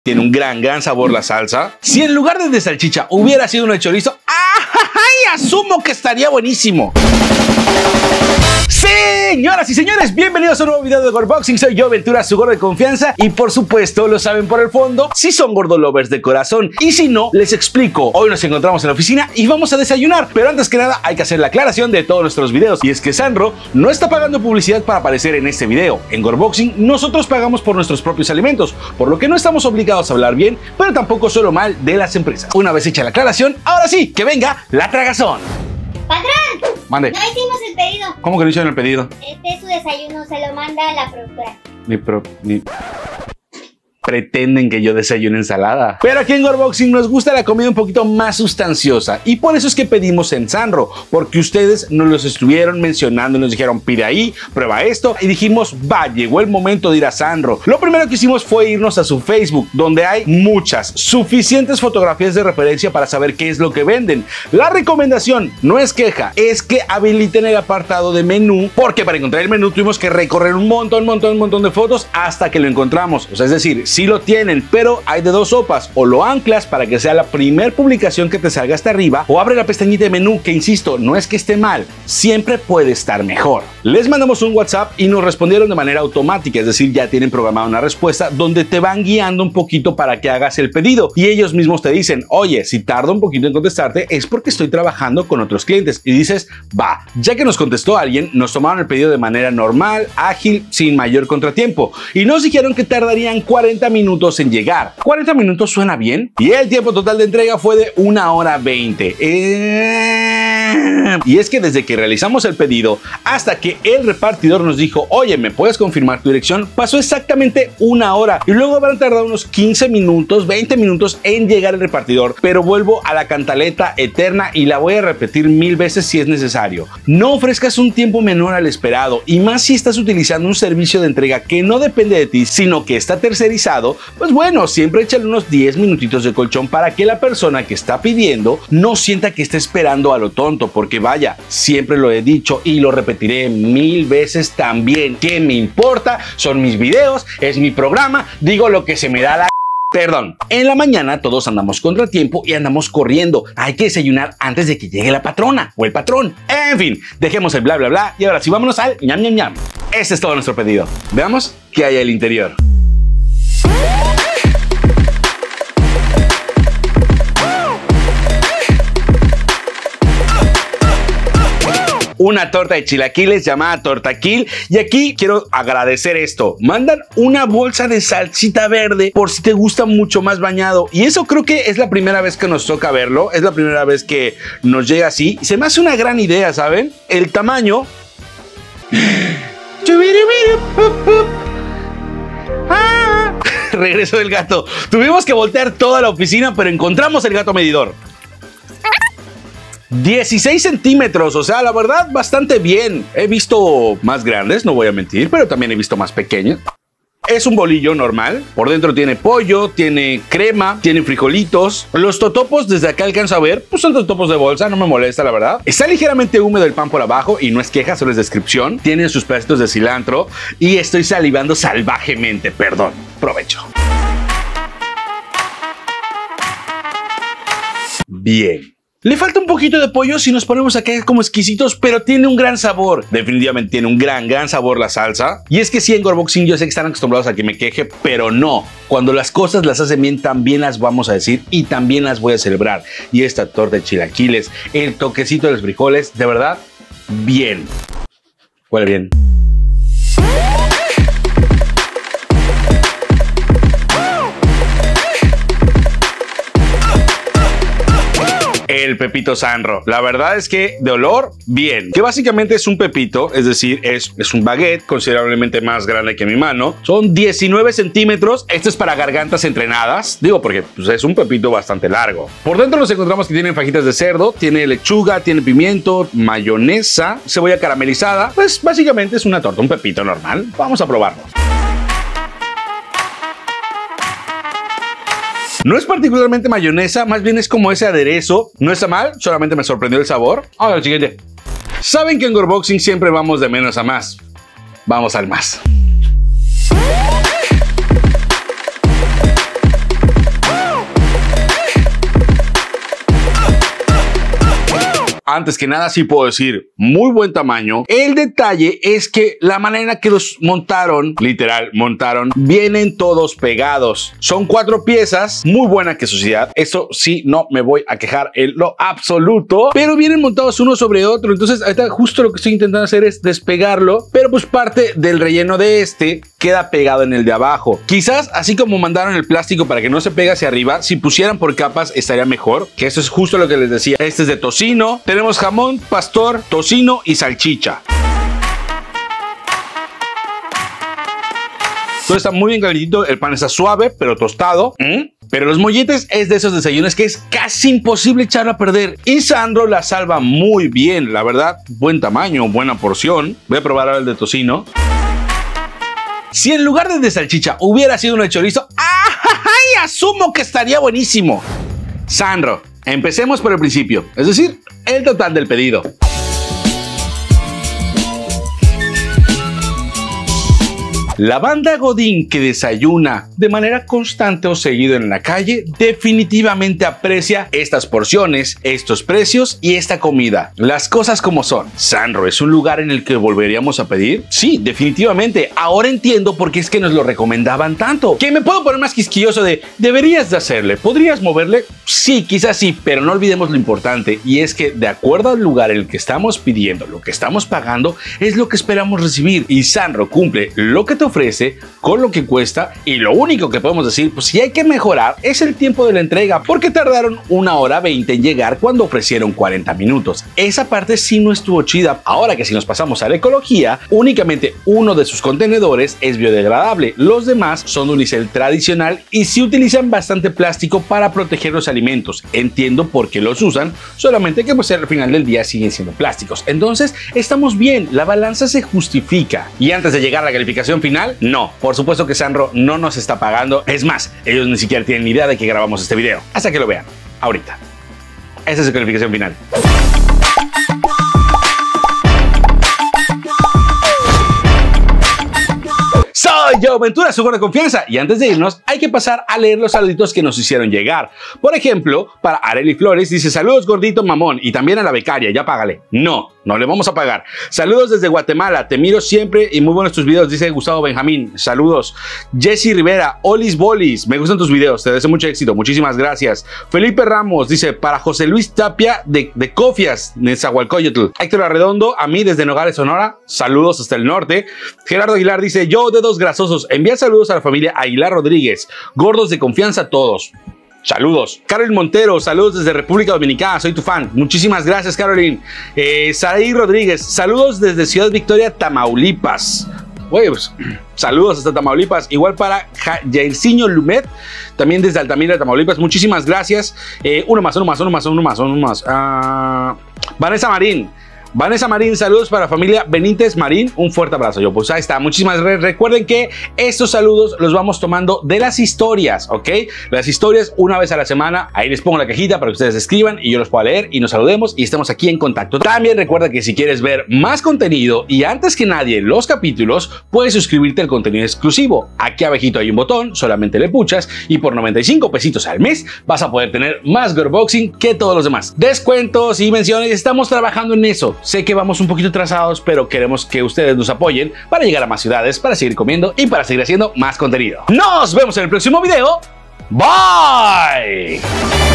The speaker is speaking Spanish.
Tiene un gran sabor la salsa. Si en lugar de salchicha hubiera sido una de chorizo, ¡ay! Asumo que estaría buenísimo. Señoras y señores, bienvenidos a un nuevo video de Gorboxing. Soy yo, Ventura, su gordo de confianza. Y por supuesto, lo saben por el fondo, si son gordo lovers de corazón. Y si no, les explico. Hoy nos encontramos en la oficina y vamos a desayunar. Pero antes que nada, hay que hacer la aclaración de todos nuestros videos. Y es que Sandro no está pagando publicidad para aparecer en este video. En Gorboxing, nosotros pagamos por nuestros propios alimentos, por lo que no estamos obligados a hablar bien, pero tampoco solo mal de las empresas. Una vez hecha la aclaración, ahora sí, que venga la tragazón. ¡Patrón! Mande. No hicimos el pedido. ¿Cómo que no hicieron el pedido? Este es su desayuno, se lo manda la productora. Pretenden que yo desayune ensalada. Pero aquí en Gorboxing nos gusta la comida un poquito más sustanciosa y por eso es que pedimos en Sandro, porque ustedes nos los estuvieron mencionando y nos dijeron pide ahí, prueba esto y dijimos va, llegó el momento de ir a Sandro. Lo primero que hicimos fue irnos a su Facebook, donde hay suficientes fotografías de referencia para saber qué es lo que venden. La recomendación no es queja, es que habiliten el apartado de menú, porque para encontrar el menú tuvimos que recorrer un montón de fotos hasta que lo encontramos. O sea, es decir, sí lo tienen, pero hay de dos sopas: o lo anclas para que sea la primer publicación que te salga hasta arriba, o abre la pestañita de menú, que insisto, no es que esté mal, siempre puede estar mejor. Les mandamos un WhatsApp y nos respondieron de manera automática, es decir, ya tienen programada una respuesta donde te van guiando un poquito para que hagas el pedido y ellos mismos te dicen, oye, si tarda un poquito en contestarte es porque estoy trabajando con otros clientes, y dices, va. Ya que nos contestó alguien, nos tomaron el pedido de manera normal, ágil, sin mayor contratiempo, y nos dijeron que tardarían 40 minutos en llegar. 40 minutos suena bien. Y el tiempo total de entrega fue de 1 hora 20. Y es que desde que realizamos el pedido hasta que el repartidor nos dijo, oye, ¿me puedes confirmar tu dirección?, pasó exactamente 1 hora. Y luego habrán tardado unos 15 minutos, 20 minutos en llegar el repartidor. Pero vuelvo a la cantaleta eterna y la voy a repetir 1000 veces si es necesario. No ofrezcas un tiempo menor al esperado, y más si estás utilizando un servicio de entrega que no depende de ti, sino que está tercerizado. Pues bueno, siempre échale unos 10 minutitos de colchón para que la persona que está pidiendo no sienta que está esperando a lo tonto, porque vaya, siempre lo he dicho y lo repetiré 1000 veces también. ¿Qué me importa? Son mis videos, es mi programa, digo lo que se me da la... Perdón. En la mañana todos andamos contratiempo y andamos corriendo. Hay que desayunar antes de que llegue la patrona o el patrón. En fin, dejemos el bla bla bla y ahora sí vámonos al ñam ñam ñam. Este es todo nuestro pedido. Veamos qué hay al interior. Una torta de chilaquiles llamada Tortaquil, y aquí quiero agradecer esto: mandan una bolsa de salsita verde por si te gusta mucho más bañado, y eso creo que es la primera vez que nos toca verlo, es la primera vez que nos llega así, se me hace una gran idea, ¿saben? El tamaño... Regreso del gato. Tuvimos que voltear toda la oficina, pero encontramos el gato medidor. 16 centímetros, o sea, la verdad, bastante bien. He visto más grandes, no voy a mentir, pero también he visto más pequeños. Es un bolillo normal, por dentro tiene pollo, tiene crema, tiene frijolitos. Los totopos, desde acá alcanzo a ver, pues son totopos de bolsa, no me molesta, la verdad. Está ligeramente húmedo el pan por abajo y no es queja, solo es descripción. Tienen sus pedacitos de cilantro y estoy salivando salvajemente, perdón. Provecho. Bien. Le falta un poquito de pollo si nos ponemos acá como exquisitos, pero tiene un gran sabor. Definitivamente tiene un gran sabor la salsa. Y es que sí, en Gorboxing yo sé que están acostumbrados a que me queje, pero no. Cuando las cosas las hacen bien, también las vamos a decir y también las voy a celebrar. Y esta torta de chilaquiles, el toquecito de los frijoles, de verdad, bien. Huele bien. El pepito Sandro. La verdad es que de olor, bien. Que básicamente es un pepito, es decir, es un baguette considerablemente más grande que mi mano. Son 19 centímetros. Esto es para gargantas entrenadas. Digo porque pues, es un pepito bastante largo. Por dentro nos encontramos que tienen fajitas de cerdo, tiene lechuga, tiene pimiento, mayonesa, cebolla caramelizada. Pues básicamente es una torta, un pepito normal. Vamos a probarlo. No es particularmente mayonesa, más bien es como ese aderezo. No está mal, solamente me sorprendió el sabor. Ahora el siguiente. Saben que en Gorboxing siempre vamos de menos a más. Vamos al más. antes que nada sí puedo decir, muy buen tamaño. El detalle es que la manera que los montaron, literal, montaron, vienen todos pegados. Son 4 piezas, muy buena quesosidad. Eso sí, no me voy a quejar en lo absoluto, pero vienen montados uno sobre otro. Entonces, ahorita justo lo que estoy intentando hacer es despegarlo, pero pues parte del relleno de este queda pegado en el de abajo. Quizás, así como mandaron el plástico para que no se pegue hacia arriba, si pusieran por capas estaría mejor, que eso es justo lo que les decía. Este es de tocino, tenemos jamón, pastor, tocino y salchicha. Todo está muy bien calentito, el pan está suave, pero tostado. Pero los molletes es de esos desayunos que es casi imposible echarlo a perder. Y Sandro la salva muy bien, la verdad, buen tamaño, buena porción. Voy a probar ahora el de tocino. Si en lugar de salchicha hubiera sido uno de chorizo, ¡ay! Asumo que estaría buenísimo. Sandro, empecemos por el principio, es decir, el total del pedido. La banda godín que desayuna de manera constante o seguido en la calle definitivamente aprecia estas porciones, estos precios y esta comida. Las cosas como son. ¿Sandro es un lugar en el que volveríamos a pedir? Sí, definitivamente. Ahora entiendo por qué es que nos lo recomendaban tanto. Que me puedo poner más quisquilloso de deberías de hacerle, ¿podrías moverle? Sí, quizás sí, pero no olvidemos lo importante y es que de acuerdo al lugar en el que estamos pidiendo, lo que estamos pagando es lo que esperamos recibir y Sandro cumple lo que te ofrece con lo que cuesta y lo único que podemos decir, pues si hay que mejorar es el tiempo de la entrega porque tardaron 1 hora 20 en llegar cuando ofrecieron 40 minutos. Esa parte sí no estuvo chida. Ahora que si nos pasamos a la ecología, únicamente uno de sus contenedores es biodegradable, los demás son de unicel tradicional y sí utilizan bastante plástico para proteger los alimentos. Entiendo por qué los usan, solamente que pues al final del día siguen siendo plásticos. Entonces estamos bien, la balanza se justifica. Y antes de llegar a la calificación final, no, por supuesto que Sandro no nos está pagando. Es más, ellos ni siquiera tienen ni idea de que grabamos este video. Hasta que lo vean, ahorita. Esa es su calificación final. Soy Joe Ventura, su gordo de confianza. Y antes de irnos, hay que pasar a leer los saluditos que nos hicieron llegar. Por ejemplo, para Arely Flores dice: saludos gordito mamón. Y también a la becaria, ya págale. No le vamos a pagar. Saludos desde Guatemala, te miro siempre y muy buenos tus videos, dice Gustavo Benjamín. Saludos. Jessy Rivera, Olis Bolis, me gustan tus videos, te deseo mucho éxito, muchísimas gracias. Felipe Ramos dice: para José Luis Tapia de Cofias, Nezahualcóyotl. Héctor Arredondo, a mí desde Nogales, Sonora, saludos hasta el norte. Gerardo Aguilar dice: yo dedos grasosos, envía saludos a la familia Aguilar Rodríguez, gordos de confianza todos. Saludos. Carolyn Montero, saludos desde República Dominicana, soy tu fan. Muchísimas gracias, Carolyn. Saraí Rodríguez, saludos desde Ciudad Victoria, Tamaulipas. Pues, saludos hasta Tamaulipas. Igual para Jairzinho Lumet, también desde Altamira, Tamaulipas. Muchísimas gracias. Uno más. Vanessa Marín, saludos para la familia Benítez Marín, un fuerte abrazo. Pues ahí está, muchísimas gracias. Recuerden que estos saludos los vamos tomando de las historias, ¿ok? Las historias una vez a la semana, ahí les pongo la cajita para que ustedes escriban y yo los pueda leer y nos saludemos y estemos aquí en contacto. También recuerda que si quieres ver más contenido y antes que nadie los capítulos, puedes suscribirte al contenido exclusivo. Aquí abajito hay un botón, solamente le puchas y por 95 pesitos al mes vas a poder tener más Girlboxing que todos los demás. Descuentos y menciones, estamos trabajando en eso. Sé que vamos un poquito atrasados, pero queremos que ustedes nos apoyen para llegar a más ciudades, para seguir comiendo y para seguir haciendo más contenido. Nos vemos en el próximo video. Bye.